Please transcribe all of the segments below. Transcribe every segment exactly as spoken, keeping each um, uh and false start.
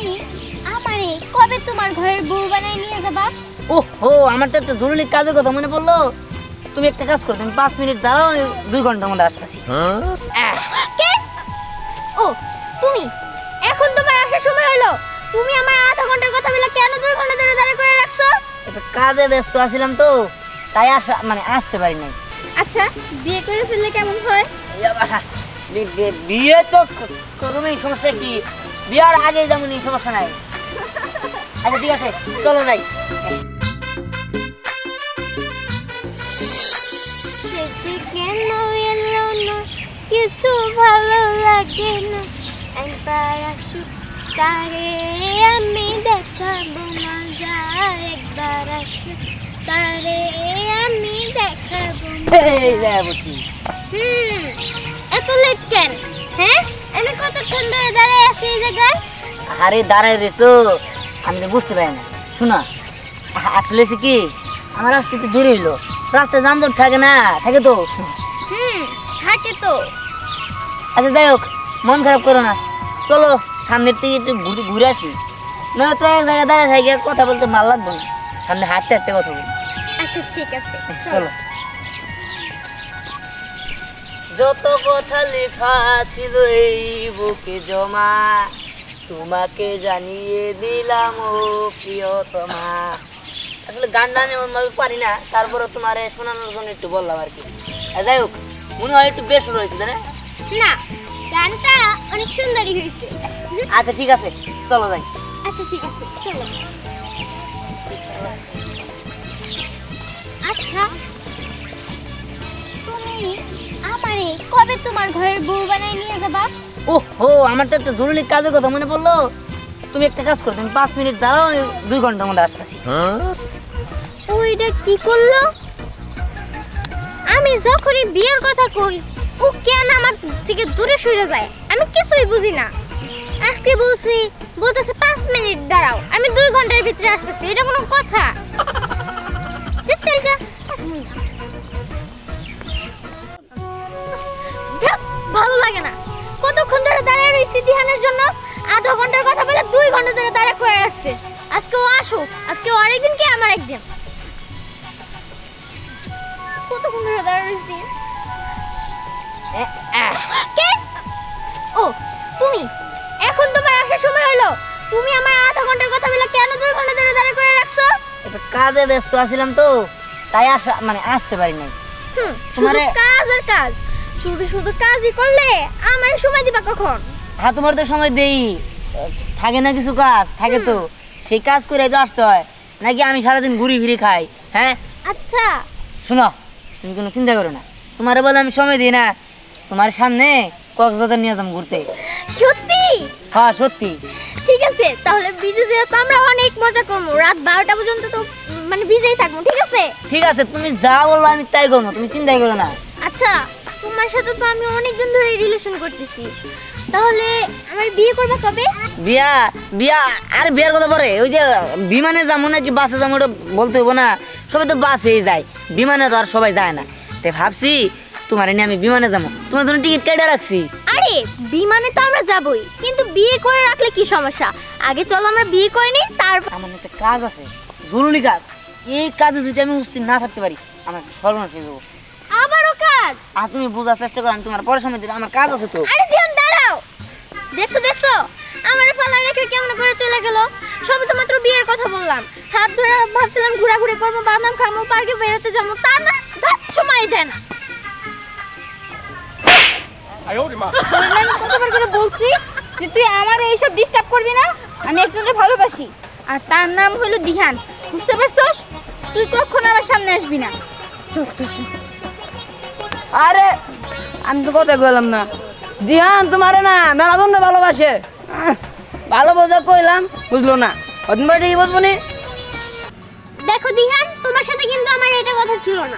তুমি আমারে কবে তোমার ঘরের বউ বানাই নিয়ে যাবা? ওহো, আমার তো একটা জরুরি কাজের কথা মনে পড়লো। তুমি একটা কাজ করো, তুমি পাঁচ মিনিট দাঁড়াও, আমি দুই ঘন্টার মধ্যে আসতেছি। কে? ও তুমি, এখন তোমার আসার সময় হলো। তুমি আমার আধা ঘন্টার কথা বলে কেন দুই ঘন্টা ধরে দাঁড়া করে রাখছো? একটু কাজে ব্যস্ত আছিলাম তো, তাই আসা মানে আসতে পারি নাই। আচ্ছা, বিয়ে করে ফেললে কেমন হয়? বিয়ে তো করবেই, সমস্যা কি? বিয়ার আগে যেমন এই সমস্যা নাই। আচ্ছা ঠিক আছে, চলো যাই। কেন এলো না, কিছু ভালো লাগে না, একবার আসুক তারে আমি দেখাবো মজা, একবার আসুক তারে আমি দেখাবো। হুম, এত লেট কেন? হ্যাঁ, আমি কতক্ষণ ধরে দাঁড়ায় আছি এই জায়গায়? আরে দাঁড়ায় রেছো, আমি তো বুঝতে পারি না। শোনা, আসলে কি আমার আসতে একটু দেরি হইলো, রাস্তায় যানজট থাকে না, থাকে তো। হুম, থাকে তো। আচ্ছা যাই হোক, মন খারাপ করো না, চলো সামনের থেকে একটু ঘুরে ঘুরে আসি। না তো এক জায়গায় দাঁড়ায় থাকি, কথা বলতে ভালো লাগবে না, সামনে হাঁটতে হাঁটতে কথা বলি। আচ্ছা ঠিক আছে, চলো। যত কথা লেখা ছিল এই বুকে জমা, তোমাকে জানিয়ে দিলাম ও প্রিয়তমা। আসলে গানটা আমি ওইভাবে পারি না, তারপরে তোমার শোনানোর জন্য একটু বললাম আর কি। যাই হোক, মনে হয় একটু বেশ রয়েছে তাই না? না, গানটা অনেক সুন্দরই হয়েছে। আচ্ছা ঠিক আছে, চলো যাই। আচ্ছা ঠিক আছে, চলো। আচ্ছা, তুমি আমারে কবে তোমার ঘরের বউ বানাই নিয়ে যাবা? ওহো, আমার তো একটা জরুরি কাজের কথা মনে পড়লো। তুমি একটা কাজ করো, তুমি পাঁচ মিনিট দাঁড়াও, আমি দুই ঘন্টার মধ্যে আসতেছি। ওইটা কি করলো? আমি যখনই বিয়ের কথা কই, ও কেন আমার থেকে দূরে সরে যায়? আমি কিছুই বুঝি না। আজকে বলছি, বলতেছে পাঁচ মিনিট দাঁড়াও, আমি দুই ঘন্টার ভিতরে আসতেছি। এটা কোনো কথা? ভালো লাগে না, কতক্ষণ ধরে দাঁড়ায় রয়েছি দিহানের জন্য। আধা ঘন্টার কথা বলে দুই ঘন্টা ধরে দাঁড়া করে রাখছে। আজকে ও আসুক, আজকে ও আরেকদিন কি আমার একদিন। কতক্ষণ ধরে দাঁড়ায় রয়েছি? কে? ও তুমি, এখন তোমার আসার সময় হলো। তুমি আমার আধা ঘন্টার কথা বলে কেন দুই ঘন্টা ধরে দাঁড়া করে রাখছো? একটু কাজে ব্যস্ত আছিলাম তো, তাই আসা মানে আসতে পারি নাই। হুম, শুধু কাজ আর কাজ, শুধু শুধু কাজই করলে আমার সময় দিবা কখন? হ্যাঁ, তোমার তো সময় দেই, থাকে না কিছু কাজ থাকে তো, সেই কাজ করে তো আসতে হয়, নাকি আমি সারাদিন ঘুরি ফিরি খাই? হ্যাঁ আচ্ছা শোনো, তুমি কোনো চিন্তা করো না, তোমার বলে আমি সময় দিই না। তোমার সামনে কক্সবাজার নিয়ে যাবো ঘুরতে। সত্যি? হ্যাঁ সত্যি। ঠিক আছে, তাহলে বিজে যেহেতু আমরা অনেক মজা করবো, রাত বারোটা পর্যন্ত তো মানে বিজেই থাকবো। ঠিক আছে? ঠিক আছে, তুমি যা বলবো আমি তাই করবো, তুমি চিন্তাই করো না। আচ্ছা, তোমার সাথে তো আমি অনেকদিন ধরে রিলেশন করতেছি, তাহলে আমার বিয়ে করবে কবে? বিয়া বিয়া আর বিয়ার কথা পরে, ওই যে বিমানে যাবো নাকি বাসে যাবো ওটা বলতে হবো না। সবাই তো বাসেই যায়, বিমানে তো আর সবাই যায় না। তাই ভাবছি তোমার নিয়ে আমি বিমানে যাবো, তোমার জন্য টিকিট কেটে রাখছি। আরে বিমানে তো আমরা যাবই, কিন্তু বিয়ে করে রাখলে কি সমস্যা? আগে চলো আমরা বিয়ে করে নিই, তারপর। আমার একটা কাজ আছে, জরুরি কাজ। এই কাজে যদি আমি উপস্থিত না থাকতে পারি, আমার সর্বনাশ হয়ে যাবো। আবারও কাজ? আর তুমি বোঝার চেষ্টা করো, আমি তোমার পরে সময় দিলে আমার কাজ আছে তো। আরে ধ্যান দাঁড়াও, দেখছো দেখছো আমার ফালা রেখে কেমন করে চলে গেল। সবে তো মাত্র বিয়ের কথা বললাম, হাত ধরে ভাবছিলাম ঘোরাঘুরি করবো, বাদাম খাবো, পার্কে বেরোতে যাবো, তার না তার সময় দেয় না। আমি কতবার করে বলছি যে তুই আমার এইসব ডিস্টার্ব করবি না। আমি একজনকে ভালোবাসি, আর তার নাম হলো দিহান, বুঝতে পারছস? তুই কখনো আমার সামনে আসবি না। আরে আমি তো কথা কইলাম না, দিহান তোমারে না মেলা বন্ধু ভালোবাসে। ভালো বোঝা কইলাম, বুঝলো না, অদিন বাড়ি বলবো নি। দেখো দিহান, তোমার সাথে কিন্তু আমার এটা কথা ছিল না।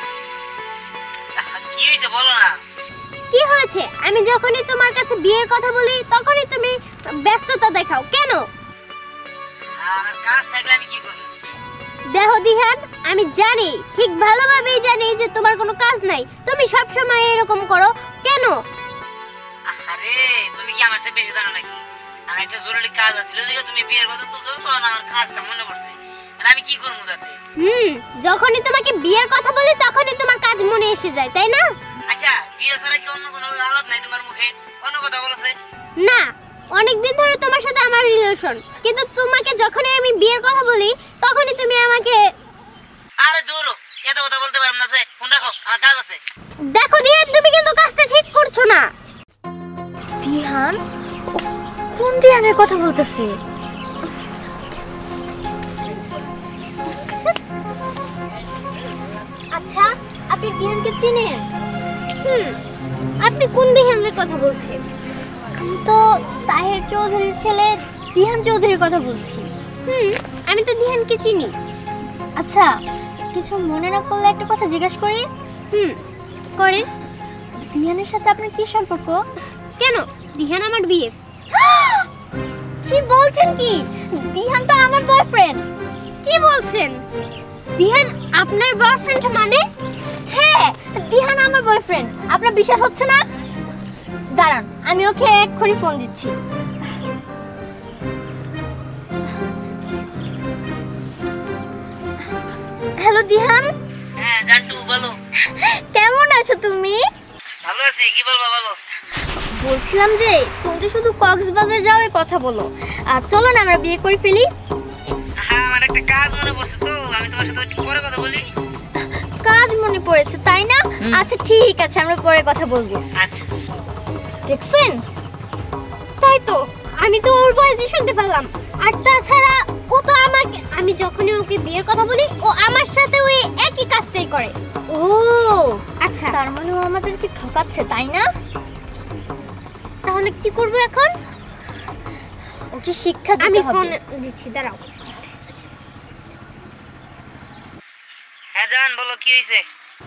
কি হয়েছে বলো না। কি হয়েছে? আমি যখনই তোমার কাছে বিয়ের কথা বলি তখনই তুমি ব্যস্ততা দেখাও কেন? আমার কাজ থাকলে আমি কি করব? দেখো দিহান, আমি জানি, ঠিক ভালোভাবেই জানি যে তোমার কোনো কাজ নাই, তুমি সব সময় এরকম করো কেন? আরে তুমি কি আমার চেয়ে বেশি জানো নাকি? আর একটা জরুরি কাজ আছিল দেখে তুমি বিয়ের কথা তুলছো তো আমার কাজটা মনে পড়ছে আর আমি কি করব যাতে হুম যখনই তোমাকে বিয়ের কথা বলি তখনই তোমার কাজ মনে এসে যায় তাই না আচ্ছা বিয়ে ছাড়া কি অন্য কোনো আলাপ নাই তোমার মুখে অন্য কথা বলছে না অনেকদিন ধরে তোমার সাথে আমার রিলেশন কিন্তু তোমাকে যখনই আমি বিয়ের কথা বলি তখনই তুমি আমাকে আরে দূর এত কথা বলতে পারব না যে ফোন রাখো আমার কাজ আছে দেখো দিহান তুমি কিন্তু কাজটা ঠিক করছো না দিহান ও কোন দিহানের কথা বলতেছে আচ্ছা আপনি দিহানকে চিনেন হুম আপনি কোন দিহানের কথা বলছেন আমি তো তাহের চৌধুরীর ছেলে দিহান চৌধুরীর কথা বলছি হুম আমি তো দিহানকে চিনি আচ্ছা কিছু মনে না করলে একটা কথা জিজ্ঞাসা করি হুম করে দিহানের সাথে আপনার কি সম্পর্ক কেন দিহান আমার বিয়ে কি বলছেন কি দিহান তো আমার বয়ফ্রেন্ড কি বলছেন দিহান আপনার বয়ফ্রেন্ড মানে হ্যাঁ দিহান আমার বয়ফ্রেন্ড আপনার বিশ্বাস হচ্ছে না দাঁড়ান আমি ওকে এক্ষুনি ফোন দিচ্ছি হ্যালো দিহান হ্যাঁ জান্টু বলো কেমন আছো তুমি ভালো আছি কি বলবো বলো বলছিলাম যে তুমি তো শুধু কক্সবাজার যাও এই কথা বলো আর চলো না আমরা বিয়ে করে ফেলি হ্যাঁ আমার একটা কাজ মনে পড়ছে তো আমি তোমার সাথে একটু পরে কথা বলি কাজ মনে পড়েছে তাই না আচ্ছা ঠিক আছে আমরা পরে কথা বলবো আচ্ছা দেখছেন তাই তো আমি তো ওর বয়সই শুনতে পেলাম আর তাছাড়া ও তো আমাকে আমি যখনই ওকে বিয়ের কথা বলি ও আমার সাথে ওই একই কাজটাই করে ও আচ্ছা তার মানে ও আমাদেরকে ঠকাচ্ছে তাই না তাহলে কি করব এখন ওকে শিক্ষা দিতে হবে আমি ফোন দিচ্ছি দাঁড়াও হ্যাঁ জান বলো কি হইছে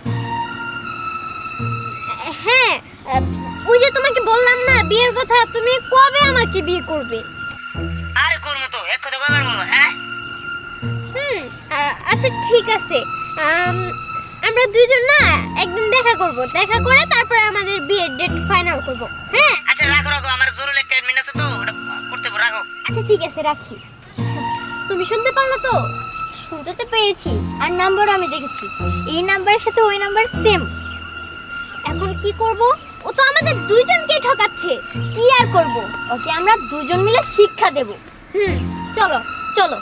হ্যাঁ ওই যে তোমাকে বললাম না বিয়ের কথা তুমি কবে আমাকে বিয়ে করবে আরে করব তো এক কথা কবার বলবো হ্যাঁ হুম আচ্ছা ঠিক আছে আমরা দুইজন না একদিন দেখা করব দেখা করে তারপরে আমাদের বিয়ের ডেট ফাইনাল করব হ্যাঁ আচ্ছা রাখো রাখো আমার জরুরি একটা অ্যাডমিন আছে তো ওটা করতে হবে রাখো আচ্ছা ঠিক আছে রাখি তুমি শুনতে পারলে তো শুনতে তো পেয়েছি আর নাম্বার আমি দেখেছি এই নাম্বারের সাথে ওই নাম্বার সেম এখন কি করব ও তো আমাদের দুইজনকে ঠকাচ্ছে কি আর করব ওকে আমরা দুইজন মিলে শিক্ষা দেব হুম চলো চলো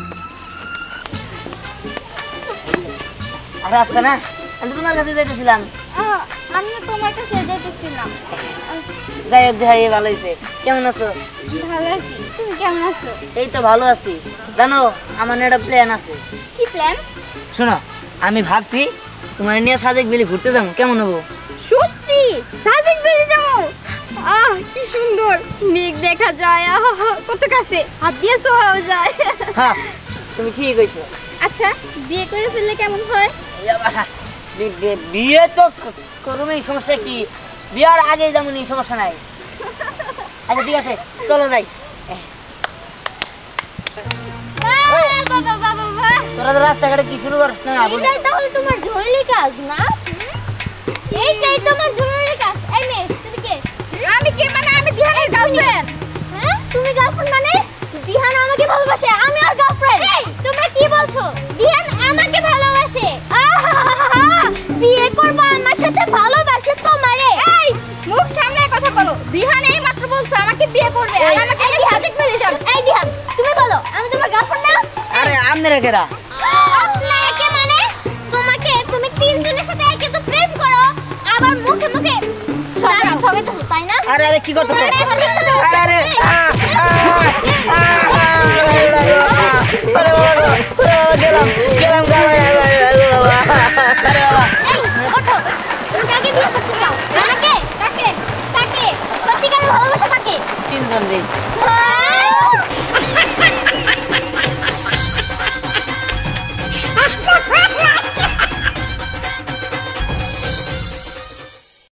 আরে আফসানা আমি তোমার কাছে যাইতেছিলাম আমি তোমার কাছে যেতেছিলাম যাই হোক ভাই ভালো হয়েছে কেমন আছো ভালো আছি তুমি কেমন আছো এই তো ভালো আছি জানো আমার একটা প্ল্যান আছে কি প্ল্যান শোনো আমি ভাবছি তোমার নিয়ে সাজেক বিলি ঘুরতে যাবো কেমন হবো সত্যি সাজেক বিলি যাবো আহ কি সুন্দর মেঘ দেখা যায় আহ কত কাছে হাত দিয়ে সোহাও যায় হ্যাঁ তুমি ঠিক কইছো আচ্ছা বিয়ে করে ফেললে কেমন হয় বিয়ে তো করবেই সমস্যা কি বিয়ার আগে যেমন সমস্যা নাই আচ্ছা ঠিক আছে চলো যাই বাবা বাবা বাবা তোরা তো রাস্তাঘাটে কি শুরু করছ না এইটাই তাহলে তোমার জরুরি কাজ না এইটাই তোমার জরুরি কাজ এই মেয়ে তুমি কে আমি কে মানে আমি দিহানের গার্লফ্রেন্ড হ্যাঁ তুমি গার্লফ্রেন্ড মানে দিহান আমাকে ভালোবাসে আমি আর গার্লফ্রেন্ড এই তোমরা কি বলছো দিহান আমাকে ভালোবাসে আহা বিয়ে করব আমার সাথে ভালোবাসে তোমারে এই মুখ সামনে কথা বলো দিহান এই মাত্র বলছে আমাকে বিয়ে করবে আর আমাকে সাজেক ফেলে যাবে এই দিহান তুমি বলো আমি তোমার গার্লফ্রেন্ড না আরে আমনেরা কেরা আপনারা কে মানে তোমাকে তুমি তিনজনের সাথে একে তো প্রেম করো আবার মুখে মুখে ঠগাই ঠগাইতেছো তাই না আরে আরে কি করতেছো আরে আরে আরে বাবা গেলাম গেলাম বাবা আরে বাবা এই ওঠো তুমি কাকে বিয়ে করতে চাও আমাকে কাকে কাকে সত্যিকার ভালোবাসা কাকে তিনজন দিই